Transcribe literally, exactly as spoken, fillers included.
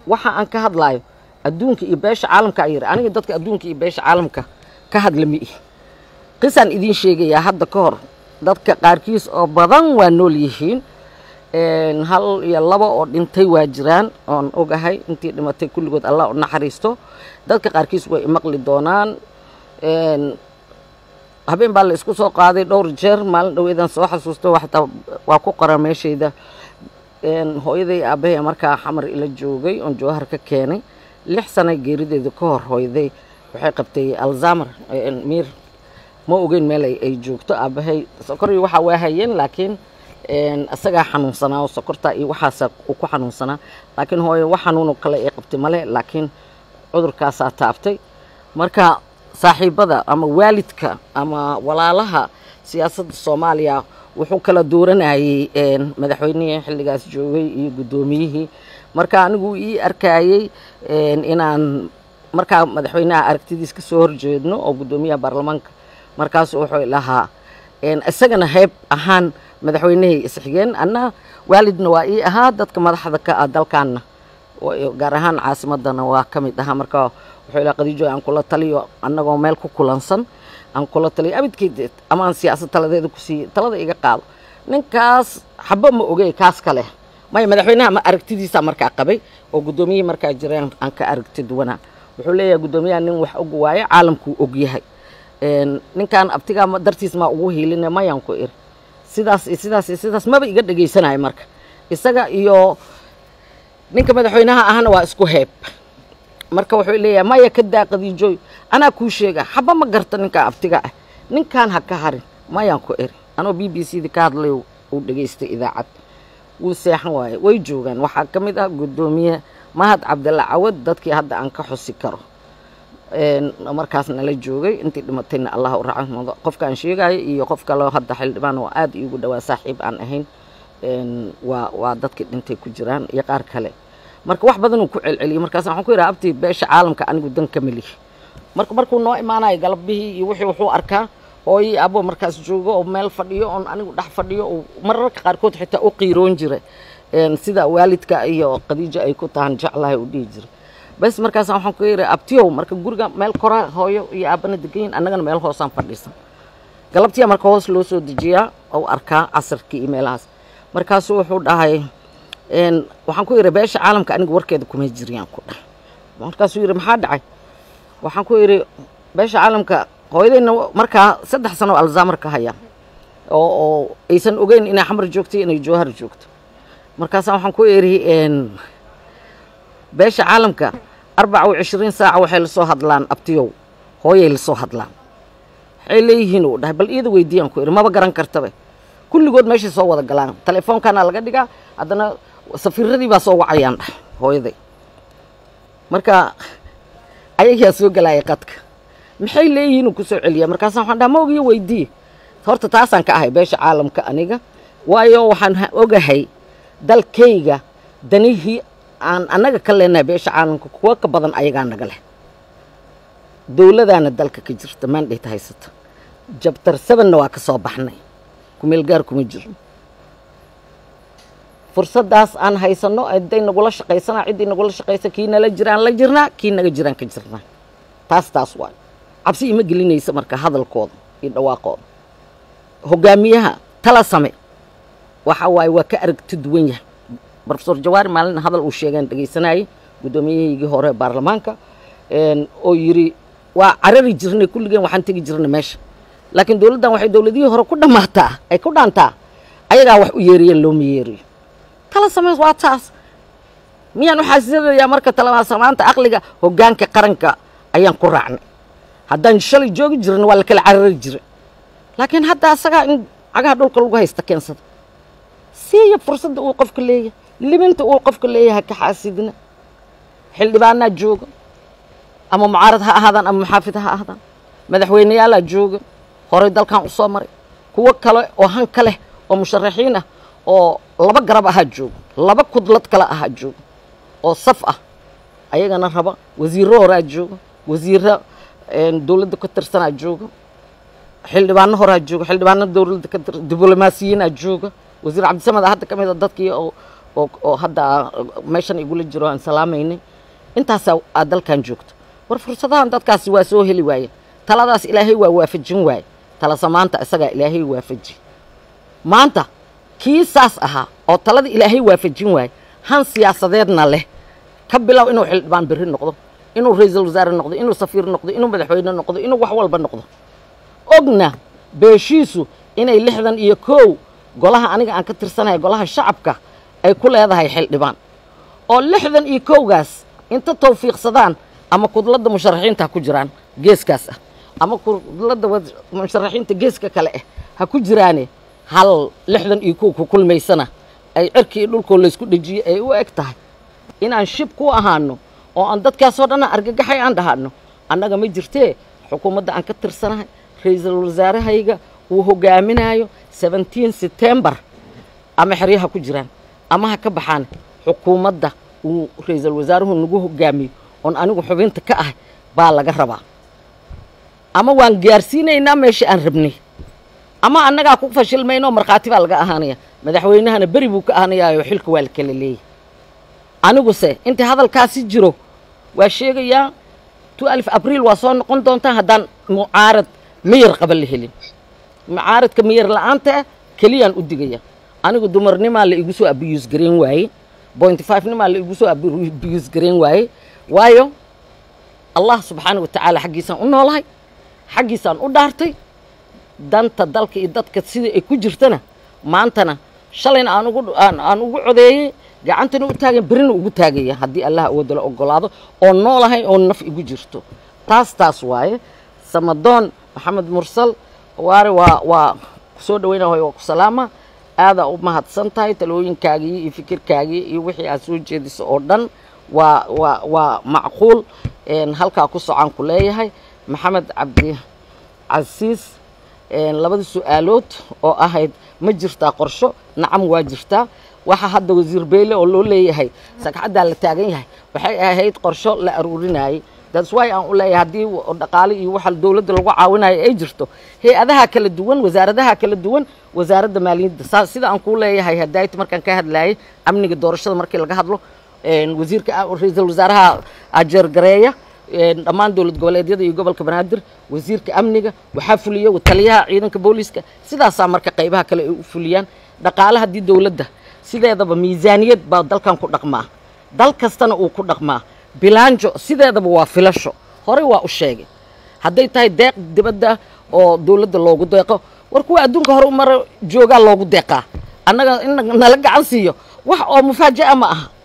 waxa aan ka hadlayo adduunka iyo beesha caalamka ayir aniga dadka adduunka iyo beesha caalamka ka hadlami qisan idin sheegaya hadda ka hor dadka qaarkiis oo badan waa nool yihiin een hal iyo laba oo dhintay waa jiraan oon ogahay intii dhimatay kulligood Allah u naxariisto dadka qaarkiis way maqli doonaan een habeen baa la isku soo qaaday dhowr jeer maalin dhaweedan soo xasuusto waxta waa ku qoran meeshayda een hooyaday aabahay markaa xamar ila joogay on joohar ka keenay lix sano geerideedu ka hor hooyaday waxay qabtay Alzheimer een mir ma ogeyn meel ay joogto aabahay sokor iyo waxa waa hayeen laakiin een asaga xanuunsanaa sokorta iyo waxa uu ku xanuunsanaa laakiin hooyo wax xanuun kale ay qabtay male laakiin cudurkaas aa taabtay marka saaxiibada ama waalidka ama walaalaha siyaasadda Soomaaliya wuxuu kala dooranayay een madaxweynaha xilligaas joogay iyo gudoomiyihii marka anigu ii arkayay een inaan marka madaxweynaha aragtidiis ka soo horjeedno oo gudoomiyaha baarlamaanka markaas wuxuu ilahaa een isagana hayb ahaan madaxweynaha isxigeen anna waalidna waa ii ahaa dadka madaxda ka ah dalkaana gaar ahaan caasimadana waa kamid ahaa marka wuxuu ilaa qadiijo aan kula taliyo annagoo meel ku kulansan aan kula taliyo abidkeed ama aan siyaasad taladeeda ku sii talada iga qaado ninkaas xabba ma ogay kaas kale may madaxweynaha ma aragtidiisa markaa qabay oo gudoomiyihii markaa jireen aan ka aragti duwana wuxuu leeyahay gudoomiyaha nin wax og waaye caalamku og yahay een ninkan abtiga dartiis ma ugu hiilinay mayaan ku ir sidaas sidaas sidaas ma iga dhageysanaay marka isaga iyo ninka madaxweynaha ahna waa isku heeb marka wuxuu leeyahay maya ka daaqadiijo ana ku sheega xabba ma garta ninka abtiga ah ninkan ha ka harin mayaan ku ir anoo B B C da ka hadlay uu dhageystay idaacad wuu seexan waaye way joogan waxa kamid ah gudoomiye Mahad Cabdalla Cawad dadkii hadda aan ka xusi karo een markaasna la joogay intii dhimatayna Allah u raxmado qofkaan sheegay iyo qof kale hadda xildhibaan oo aad iigu dhawaa saaxiib aan ahayn een waa waa dadkii dhintay ku jiraan iyo qaar kale marka wax badan uu ku celceliyay markaas waxaan ku yiraahdaa abti beesha caalamka anigu dan ka mali marka markuu noo imaanay galabihii iyo wixii wuxuu arkaa hooyi abo markaas joogo oo meel fadhiyo oo anigu dhax fadhiyo oo mararka qaarkood xitaa u qiiroon jiray een sida waalidka iyo qadiijo ay ku taan jeclahay u dhigi jiray bas markaas waxaan ku yiraahdaa abtiyow marka guriga meel kora hooyo iyo aabana degayn annagana meel hoosaan fadhiisan galabtii marka hoos loo soo dejiyaa oo arkaa casarkii meelahaas markaas wuxuu dhahay een waxaan ku yiraahdaa beesha caalamka anigu warkeeda kuma jiriyaan ku dhax markaas uu yiri maxaa dhacay waxaan ku yiri beesha caalamka hooyadayna marka saddex sano Alzheimer ka haya oo oo aysan ogeyn inay xamar joogtay inay joohar joogto markaas waxaan ku yiri een beesha caalamka أربعة وعشرين ساعة waxay la soo hadlaan abtiyow hooyay la soo hadlaan waxay leeyihiin oo dhahay bal iyada weydiiyaan ku irma ba garan kartaba kulligood meesha soo wada galaan teleefoonkana laga dhigaa hadana safiiradii baa soo wacayaan dhahay hooyaday marka ayaga soo galay qadka maxay leeyihiin ku soo celiya markaas waxaan dhahay ma ogiyo weydii horta taasaan ka ahay beesha caalamka aniga waayo waxaan ogahay dalkayga danihii aan anaga ka leenahay beesha caalamka kuwa ka badan ayaga naga leh dawladana dalka ka jirta mandate haysata jabtar seven waa ka soo baxnay ku meel gaar kuma jiro fursadaas aan haysano ay nagula shaqeysana cidii nagula shaqeysa kiina la jiraan la jirna kiina naga jiraan ka jirna taas taas waa cabsi ima gelinaysa marka hadalkooda iyo dhawaaqooda hogaamiyaha tala same waxa waay waa ka aragti duwan yahay Professor Jawaari maalin hadal uu sheegay dhageysanay gudoomiyihii hore baarlamaanka een oo yiri waa carari jirnay kulligeen waxaan tagi jirnay meesha laakiin dawladdan waxay dawladii hore ku dhamaataa ay ku dhaantaa ayaga wax u yeeriyeen loo miyeeriyo tala sameys waa taas miyaan u xasilayaa marka talada samaanta aqliga hogaanka qaranka ayaan ku raacnay haddaan shalay joogi jirnay waa la kala carari jiray laakiin hadda asaga in cagaha dhulka lagu haysta keensada siya fursada uu qofka leeyahay liminta uu qofka leeyahay ka xaasidina xildhibaanna jooga ama mucaarad ha ahaadaan ama muxaafid ha ahaadaan madaxweynayaal jooga hore dalkan u soo maray kuwa kale oo han kale oo musharaxiin ah oo laba garab ah jooga laba kudlad kale ah jooga oo saf ah ayagana raba wasiiro hore jooga wasiiro een dawladda ka tirsan jooga xildhibaano hore jooga xildhibaano dawladda ka diblomaasiyiin jooga wasiir Cabdi Samad hadda kamid ah dadkii oo oo oo hadda meeshan igula jiro aan salaamaynay intaas aad dalkan joogto war fursadahan dadkaasi waa soo heli waayeen taladaas ilaahay waa waafajin waay tala samaanta isaga ilaahay waafaji maanta kii saas ahaa oo talada ilaahay waafajin waay han siyaasadeedna leh ka bilow inuu xildhibaan bari noqdo inuu ra'iisul wasaare noqdo inuu safiir noqdo inuu madaxweyne noqdo inuu wax walba noqdo ogna beeshiisu inay lixdan iyo kow golaha aniga aan ka tirsanahay golaha shacabka ay ku leedahay xildhibaan oo lixdan iyo kowgaas inta tawfiiqsadaan ama kudlada musharaxiinta ku jiraan geeskaas ah ama kudlada musharaxiinta geeska kale ah ha ku jiraane hal lixdan iyo kow ku kulmaysana ay cirkii dhulkoo la isku dhajiyay ay u eg tahay inaan shib ku ahaano oo aan dadkaas oo dhan argagaxay aan dhahano annaga ma jirtee xukuumadda aan ka tirsanahay ra'iisul wasaarahayga uu hogaaminayo seventeen September ama xiriyaha ku jiraan ama ha ka baxaan xukuumadda uu ra'iisul wasaaruhu nagu hogaamiyo on anigu xubinta ka ah baa laga rabaa ama waan gaarsiinaynaa meesha aan rabnay ama annaga ku fashilmayno marqaati baa laga ahaanaya madaxweynahana bari buu ka ahaanayaa xilka waa kala leeyahay anigu se inta hadalkaasi jiro waa sheegayaa twelve April waa soo noqon doontaa haddaan mucaarad miyir qabal la helin mucaaradka miyir la'aanta kaliyaan u digaya anigu dumarnimaa la igu soo abuse gareyn waaye point five nimaa la igu soo abuse gareyn waaye waayo allah subxaanahu wa tacaala xaggiisaan u noolahay xaggiisaan u dhaartay danta dalka iyo dadka sida ay ku jirtana maantana shalayna aan ugu aan ugu codeeyay gacantana u taagan birina ugu taagaya haddii allah awoodda la ogolaado oo noolahay oo naf igu jirto taas taas waaye samadoon maxamed mursal waare waa waa soo dhaweynahay waa ku salaama aada u mahadsan tahay talooyinkaagii iyo fikirkaagii iyo wixii aad soo jeediso oo dhan waa waa waa macquul een halkaa ku socon ku leeyahay maxamed cabdi casiis een labada su'aalood oo ahayd ma jirtaa qorsho nacam waa jirtaa waxa hadda wasiir beyle oo loo leeyahay sagxadda la taagan yahay waxay ahayd qorsho la aruurinayay that's why aan u leeyahay hadii dhaqaale iyo waxa dawladda lagu caawinayo ay jirto hay'adaha kala duwan wasaaradaha kala duwan wasaaradda maaliyadda sida aan ku leeyahay hadaayt markaan ka hadlaayay amniga doorashada markii laga hadlo een wasiirka ra'iisul wasaaraha ajeer gareeya een dhammaan dawlad goboleedyada iyo gobolka banaadir wasiirka amniga waxa fuliyo taliyaha ciidanka booliska sidaas marka qaybaha kale ay u fuliyaan dhaqaalaha hadii dawladda sideedaba miisaaniyad baa dalkan ku dhaqmaa dal kastana uu ku dhaqmaa bilaanjo sideedaba waa filasho hore waa u sheegay hadday tahay deeq dibadda oo dawladda loogu deeqo war kuwa adduunka hore u mara joogaa loogu deeqaa annaga in nala gacan siiyo wax oo mufaaja'a ma aha